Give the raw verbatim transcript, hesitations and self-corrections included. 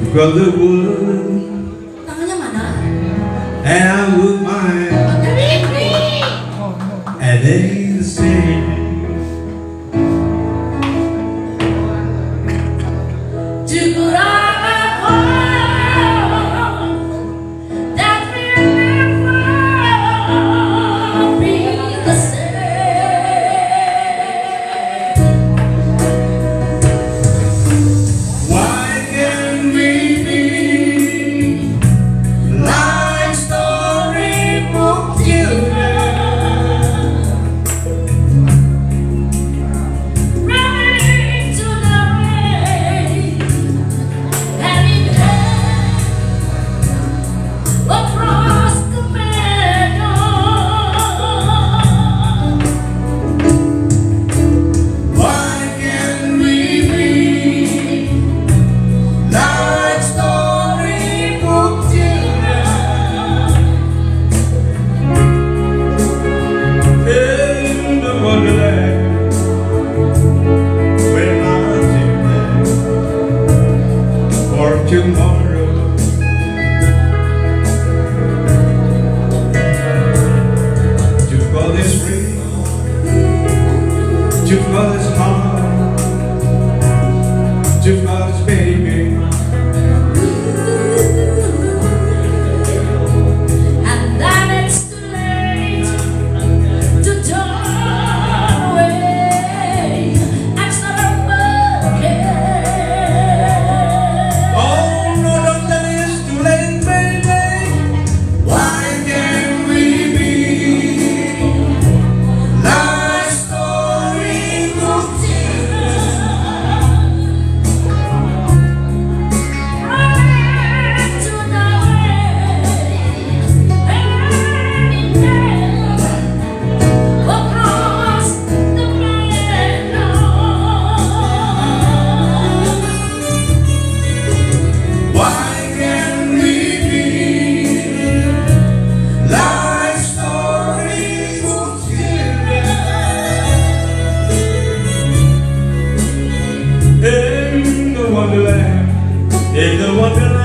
from the wood. Tangannya mana? And I would mind. And they say to go home, that will never be the same. Why can't we be like storybook children? Tomorrow, to call this ring, to call this heart, to call this baby. And then it's too late to turn away. That's not a bucket. Oh no, don't tell me it's too late, baby. Why can't we be like storybook children? Run to the way, across the meadow. Why can't we be like storybook children? In the wonderland, in the wonderland.